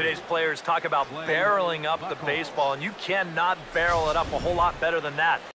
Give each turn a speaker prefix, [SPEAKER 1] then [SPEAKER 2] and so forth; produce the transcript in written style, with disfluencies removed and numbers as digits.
[SPEAKER 1] today's players talk about barreling up the baseball, and you cannot barrel it up a whole lot better than that.